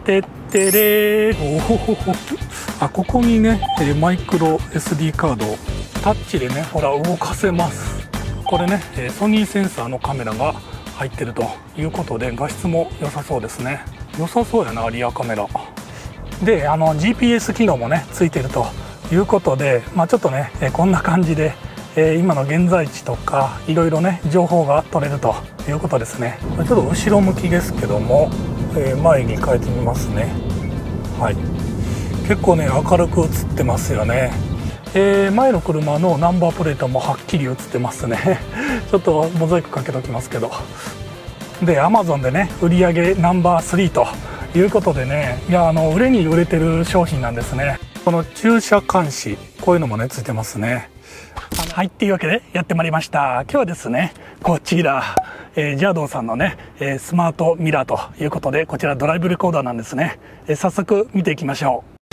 てってれー。おお、あ、ここにねマイクロ SD カードをタッチでね、ほら動かせます。これねソニーセンサーのカメラが入ってるということで、画質も良さそうですね。良さそうやな、リアカメラで。GPS 機能もねついてるということで、ちょっとねこんな感じで今の現在地とかいろいろね情報が取れるということですね。これちょっと後ろ向きですけども、前に変えてみますね。はい、結構ね明るく映ってますよね。前の車のナンバープレートもはっきり映ってますね。ちょっとモザイクかけときますけど。で Amazon でね売上ナンバー3ということでね、いや売れに売れてる商品なんですね。この駐車監視、こういうのもねついてますね。はい、っていうわけでやってまいりました。今日はですねこちら、JADOさんのねスマートミラーということで、こちらドライブレコーダーなんですね。早速見ていきましょう。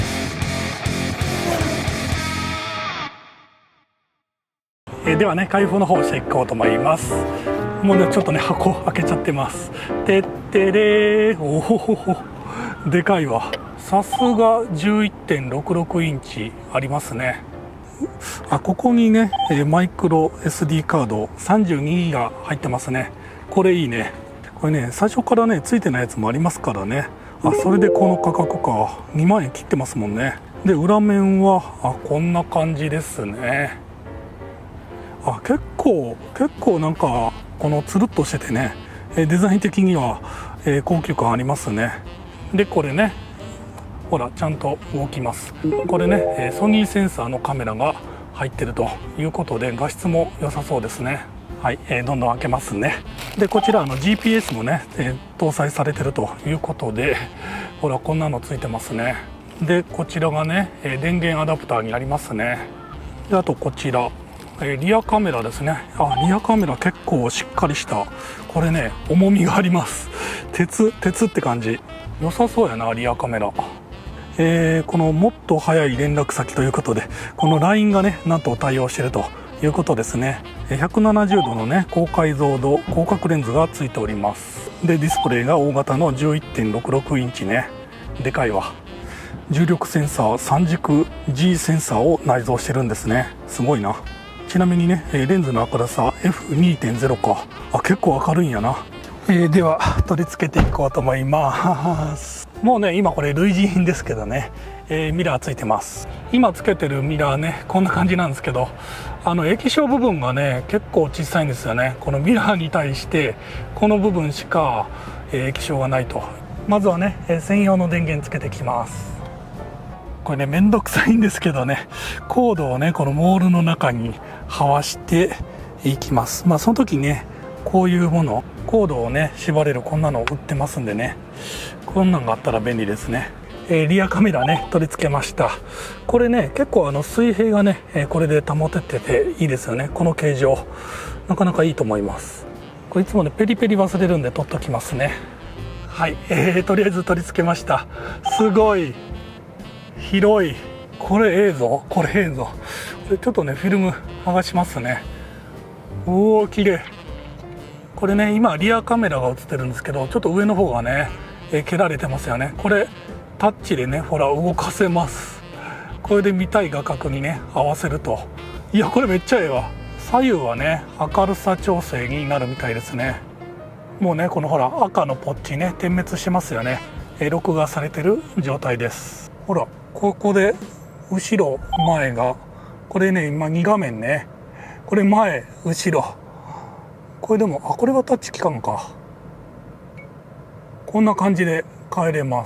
ではね開封の方をしていこうと思います。もうねちょっとね箱開けちゃってます。てってれー。おお、でかいわ。さすが 11.66 インチありますね。あ、ここにねマイクロ SD カード32ギガ入ってますね。これいいね。これね最初からねついてないやつもありますからね。あ、それでこの価格か。2万円切ってますもんね。で裏面はこんな感じですね。結構なんかこのつるっとしててねデザイン的には高級感ありますね。でこれねほらちゃんと動きます。これねソニーセンサーのカメラが入ってるということで、画質も良さそうですね。はい、どんどん開けますね。でこちらGPS もね搭載されてるということで、ほらこんなのついてますね。でこちらがね電源アダプターになりますね。であとこちらリアカメラですね。リアカメラ結構しっかりした、これね重みがあります。鉄って感じ。良さそうやなリアカメラ。このもっと早い連絡先ということで、この LINE がねなんと対応しているということですね。170度のね高解像度広角レンズがついております。でディスプレイが大型の 11.66 インチね。でかいわ。重力センサー、3軸 G センサーを内蔵してるんですね。すごいな。ちなみにねレンズの明るさ F2.0 か。結構明るいんやな。では取り付けていこうと思います。もうね今これ類似品ですけどね、ミラーついてます。今つけてるミラーねこんな感じなんですけど、液晶部分がね結構小さいんですよね。このミラーに対してこの部分しか、液晶がないと。まずはね、専用の電源つけてきます。これねめんどくさいんですけどね、コードをねこのモールの中にはわしていきます。その時にねこういうもの、コードをね縛れるこんなの売ってますんでね、こんなんがあったら便利ですね。リアカメラね取り付けました。これね結構水平がねこれで保ててていいですよね。この形状なかなかいいと思います。これいつもねペリペリ忘れるんで取っときますね。はい、とりあえず取り付けました。すごい広い。これ映像、これ映像。これちょっとねフィルム剥がしますね。おお綺麗。これね今リアカメラが映ってるんですけど、ちょっと上の方がね蹴られてますよね。これタッチでねほら動かせます。これで見たい画角にね合わせると、いやこれめっちゃええわ。左右はね明るさ調整になるみたいですね。もうねこのほら赤のポッチね点滅してますよね。録画されてる状態です。ほらここで後ろ前がこれね今2画面ね、これ前後ろ、これでもこれはタッチ機関か。こんな感じで変えれます。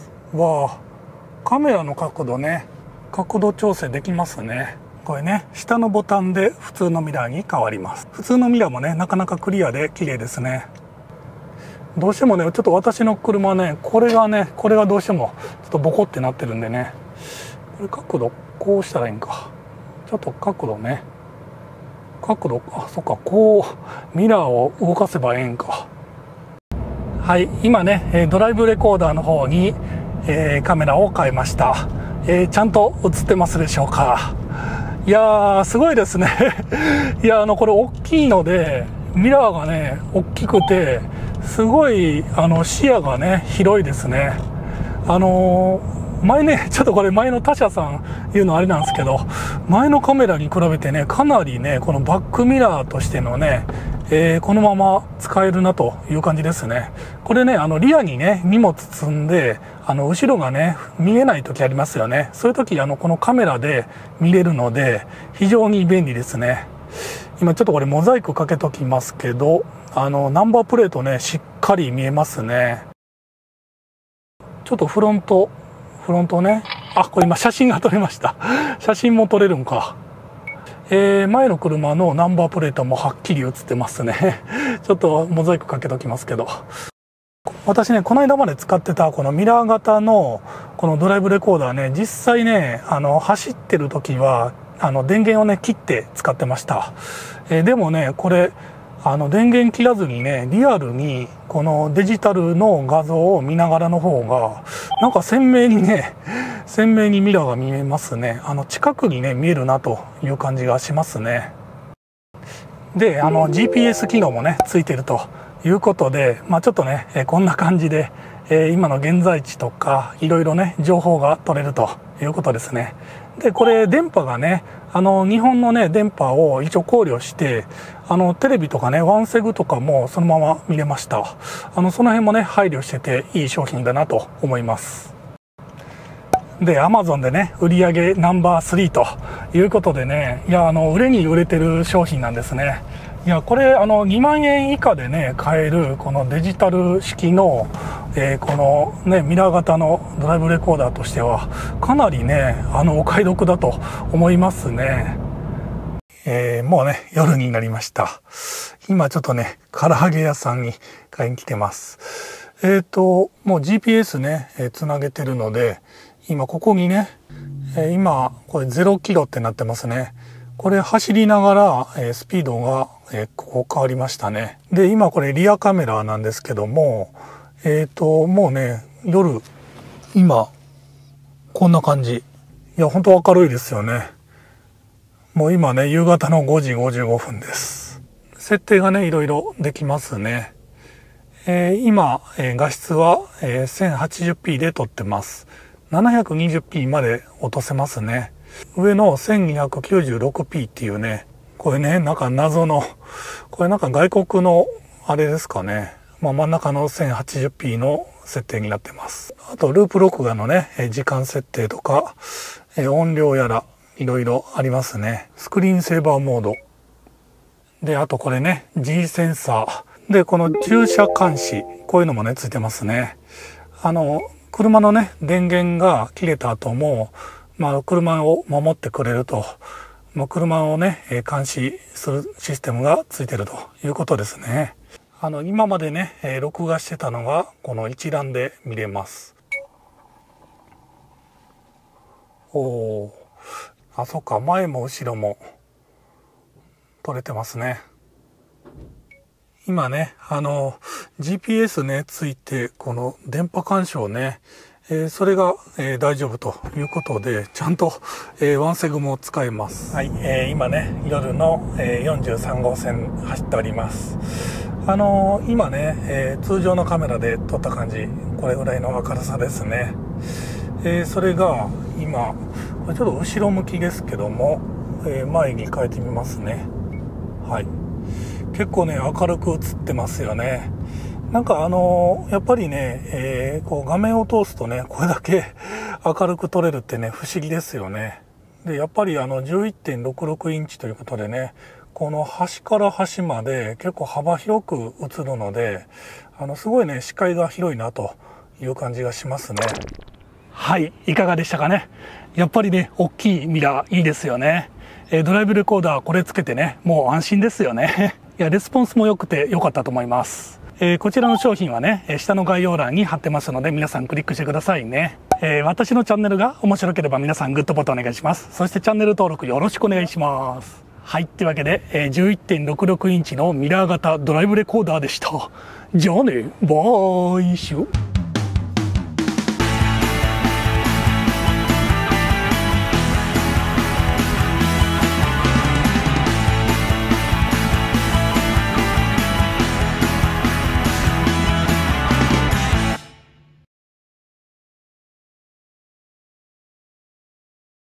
わあ、カメラの角度ね角度調整できますね。これね下のボタンで普通のミラーに変わります。普通のミラーもねなかなかクリアで綺麗ですね。どうしてもねちょっと私の車ねこれがどうしてもちょっとボコってなってるんでね、これ角度こうしたらいいんか。ちょっと角度ねそっか、こうミラーを動かせばええんか。はい、今ねドライブレコーダーの方に、カメラを変えました。ちゃんと映ってますでしょうか。いやーすごいですね。いやこれ大きいのでミラーがね大きくてすごい視野がね広いですね。 前ね、ちょっとこれ前の他社さん言うのあれなんですけど、前のカメラに比べてね、かなりね、このバックミラーとしてのね、このまま使えるなという感じですね。これね、リアにね、荷物積んで、後ろがね、見えない時ありますよね。そういう時、このカメラで見れるので、非常に便利ですね。今ちょっとこれモザイクかけときますけど、ナンバープレートね、しっかり見えますね。ちょっとフロントね。あ、これ今写真が撮れました。写真も撮れるんか。前の車のナンバープレートもはっきり映ってますね。ちょっとモザイクかけときますけど。私ね、この間まで使ってたこのミラー型のこのドライブレコーダーね、実際ね、走ってる時は、電源をね、切って使ってました。でもね、これ、電源切らずにね、リアルにこのデジタルの画像を見ながらの方が、なんか鮮明にミラーが見えますね。近くにね、見えるなという感じがしますね。で、GPS 機能もね、ついてるということで、ちょっとね、こんな感じで、今の現在地とか、いろいろね、情報が取れるということですね。で、これ、電波がね、日本のね、電波を一応考慮して、テレビとかね、ワンセグとかもそのまま見れました。その辺もね、配慮してていい商品だなと思います。で、Amazon でね、売上ナンバー3ということでね、いや、売れに売れてる商品なんですね。いや、これ、2万円以下でね、買える、このデジタル式の、このね、ミラー型のドライブレコーダーとしては、かなりね、お買い得だと思いますね。もうね、夜になりました。今ちょっとね、唐揚げ屋さんに買いに来てます。もう GPS ね、つなげてるので、今ここにね、今、これ0キロってなってますね。これ走りながら、スピードが、ここ変わりましたね。で、今これリアカメラなんですけども、もうね、夜、今、こんな感じ。いや、本当明るいですよね。もう今ね、夕方の5時55分です。設定がね、いろいろできますね。今、画質は、1080p で撮ってます。720p まで落とせますね。上の 1296p っていうね、これね、なんか謎の、これなんか外国のあれですかね。真ん中の 1080p の設定になってます。あと、ループ録画のね、時間設定とか、音量やら、いろいろありますね。スクリーンセーバーモード。で、あとこれね、G センサー。で、この駐車監視。こういうのもね、ついてますね。車のね、電源が切れた後も、車を守ってくれると。車をね、監視するシステムがついてるということですね。今までね、録画してたのが、この一覧で見れます。あ、そっか、前も後ろも撮れてますね。今ね、GPS ね、ついて、この電波干渉ね、それが、大丈夫ということで、ちゃんと、ワンセグも使えます。はい、今ね、夜の、43号線走っております。今ね、通常のカメラで撮った感じ、これぐらいの明るさですね。それが、今、ちょっと後ろ向きですけども、前に変えてみますね。はい。結構ね、明るく映ってますよね。なんかやっぱりね、こう画面を通すとね、これだけ明るく撮れるってね、不思議ですよね。で、やっぱり11.66 インチということでね、この端から端まで結構幅広く映るので、すごいね、視界が広いなという感じがしますね。はい、いかがでしたかね。やっぱりね、大きいミラーいいですよね。ドライブレコーダーこれつけてね、もう安心ですよね。いや、レスポンスも良くて良かったと思います。こちらの商品はね、下の概要欄に貼ってますので、皆さんクリックしてくださいね。私のチャンネルが面白ければ皆さんグッドボタンお願いします。そしてチャンネル登録よろしくお願いします。はい、というわけで、11.66 インチのミラー型ドライブレコーダーでした。じゃあね、バイシュ。